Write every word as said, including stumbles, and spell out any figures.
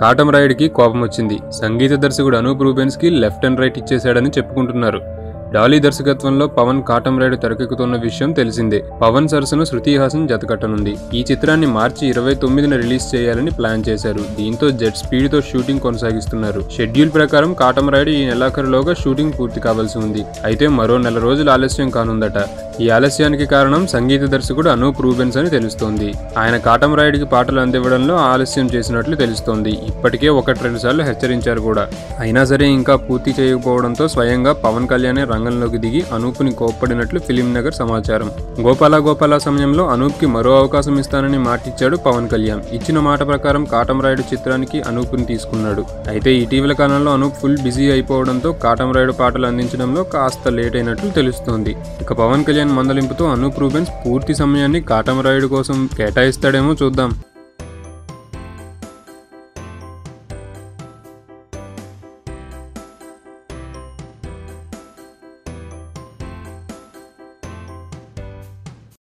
కాటమరాయుడికి కోపం వచ్చింది. సంగీత దర్శకుడు అనూప్ రూబెన్స్ కి లెఫ్ట్ అండ్ రైట్ ఇచ్చేశాడని చెప్పుకుంటున్నారు. డాలీ దర్శకత్వంలో పవన్ కాటమరాయుడు తెరకెక్కుతున్న విషయం తెలిసిందే. పవన్ సరసను శృతి హాసన్ జతకట్టనుంది. ఈ చిత్రాన్ని మార్చి ఇరవై తొమ్మిదిన రిలీజ్ చేయాలని ప్లాన్ చేశారు. దీంతో జెట్ స్పీడ్ తో షూటింగ్ కొనసాగిస్తున్నారు. షెడ్యూల్ ప్రకారం కాటమరాయుడు ఈ నెలాఖరులోగా షూటింగ్ పూర్తి కావాల్సి ఉంది. అయితే మరో నెల రోజులు ఆలస్యం కానుందట. ఈ ఆలస్యానికి కారణం సంగీత దర్శకుడు అనూప్ రూబెన్స్ అని తెలుస్తోంది. ఆయన కాటమరాయుడికి పాటలు అందివ్వడంలో ఆలస్యం చేసినట్లు తెలుస్తోంది. ఇప్పటికే ఒకటి రెండు సార్లు హెచ్చరించారు కూడా. అయినా సరే ఇంకా పూర్తి చేయకపోవడంతో స్వయంగా పవన్ కళ్యాణ్ రంగంలోకి దిగి అనూప్ని కోప్పడినట్లు ఫిలిం నగర్ సమాచారం. గోపాల గోపాల సమయంలో అనూప్కి మరో అవకాశం ఇస్తానని మాటిచ్చాడు పవన్ కళ్యాణ్. ఇచ్చిన మాట ప్రకారం కాటమరాయుడు చిత్రానికి అనూప్ని తీసుకున్నాడు. అయితే ఇటీవల కాలంలో అనూప్ ఫుల్ బిజీ అయిపోవడంతో కాటమరాయుడు పాటలు అందించడంలో కాస్త లేట్ అయినట్లు తెలుస్తోంది. ఇక పవన్ కళ్యాణ్ మందలింపుతో అనూప్ రూబెన్స్ పూర్తి సమయాన్ని కాటమరాయుడు కోసం కేటాయిస్తాడేమో చూద్దాం.